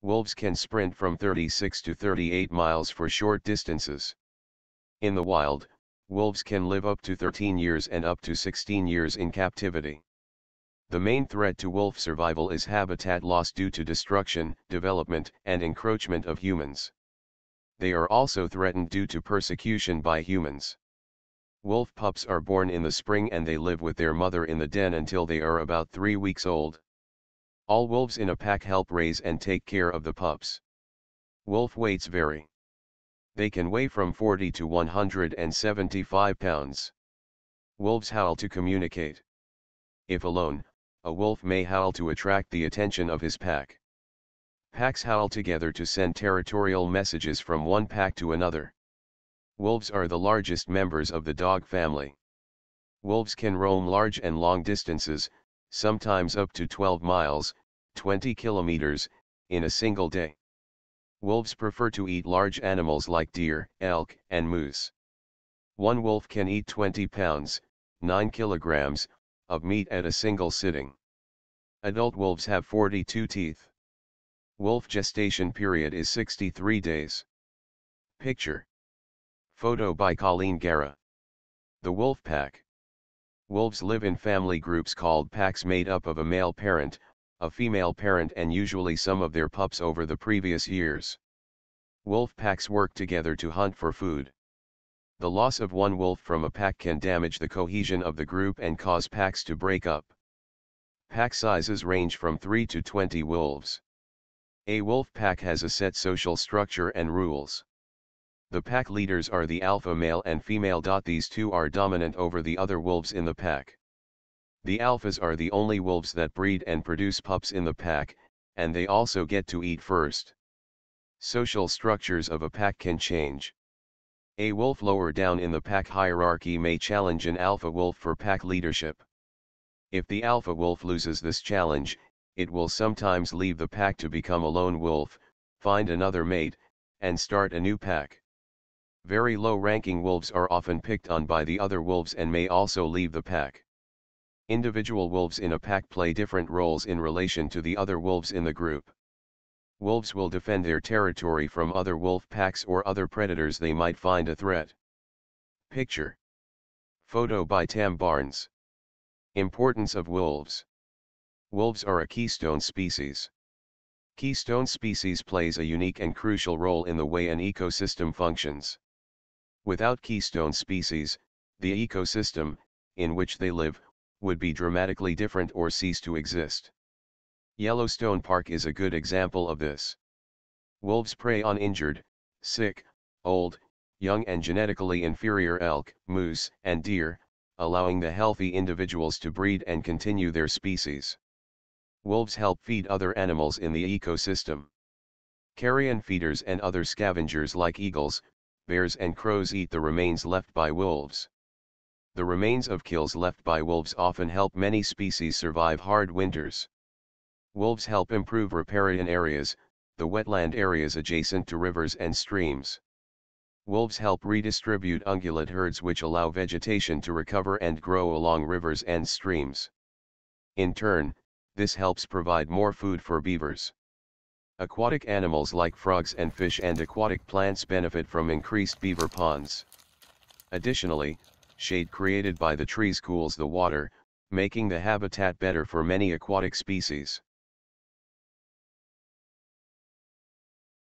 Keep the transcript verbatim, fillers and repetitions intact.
Wolves can sprint from thirty-six to thirty-eight miles for short distances. In the wild, wolves can live up to thirteen years and up to sixteen years in captivity. The main threat to wolf survival is habitat loss due to destruction, development, and encroachment of humans. They are also threatened due to persecution by humans. Wolf pups are born in the spring and they live with their mother in the den until they are about three weeks old. All wolves in a pack help raise and take care of the pups. Wolf weights vary. They can weigh from forty to one hundred seventy-five pounds. Wolves howl to communicate. If alone, a wolf may howl to attract the attention of his pack. Packs howl together to send territorial messages from one pack to another. Wolves are the largest members of the dog family. Wolves can roam large and long distances, sometimes up to twelve miles, twenty kilometers, in a single day. Wolves prefer to eat large animals like deer, elk, and moose. One wolf can eat twenty pounds, nine kilograms, of meat at a single sitting. Adult wolves have forty-two teeth. Wolf gestation period is sixty-three days. Picture. Photo by Colleen Guerra. The wolf pack. Wolves live in family groups called packs made up of a male parent, a female parent and usually some of their pups over the previous years. Wolf packs work together to hunt for food. The loss of one wolf from a pack can damage the cohesion of the group and cause packs to break up. Pack sizes range from three to twenty wolves. A wolf pack has a set social structure and rules. The pack leaders are the alpha male and female. These two are dominant over the other wolves in the pack. The alphas are the only wolves that breed and produce pups in the pack, and they also get to eat first. Social structures of a pack can change. A wolf lower down in the pack hierarchy may challenge an alpha wolf for pack leadership. If the alpha wolf loses this challenge, it will sometimes leave the pack to become a lone wolf, find another mate, and start a new pack. Very low-ranking wolves are often picked on by the other wolves and may also leave the pack. Individual wolves in a pack play different roles in relation to the other wolves in the group. Wolves will defend their territory from other wolf packs or other predators they might find a threat. Picture. Photo by Tam Barnes. Importance of wolves. Wolves are a keystone species. Keystone species plays a unique and crucial role in the way an ecosystem functions. Without keystone species, the ecosystem, in which they live, would be dramatically different or cease to exist. Yellowstone Park is a good example of this. Wolves prey on injured, sick, old, young and genetically inferior elk, moose, and deer, allowing the healthy individuals to breed and continue their species. Wolves help feed other animals in the ecosystem. Carrion feeders and other scavengers like eagles, bears and crows eat the remains left by wolves. The remains of kills left by wolves often help many species survive hard winters. Wolves help improve riparian areas, the wetland areas adjacent to rivers and streams. Wolves help redistribute ungulate herds which allow vegetation to recover and grow along rivers and streams. In turn, this helps provide more food for beavers. Aquatic animals like frogs and fish and aquatic plants benefit from increased beaver ponds. Additionally, shade created by the trees cools the water, making the habitat better for many aquatic species.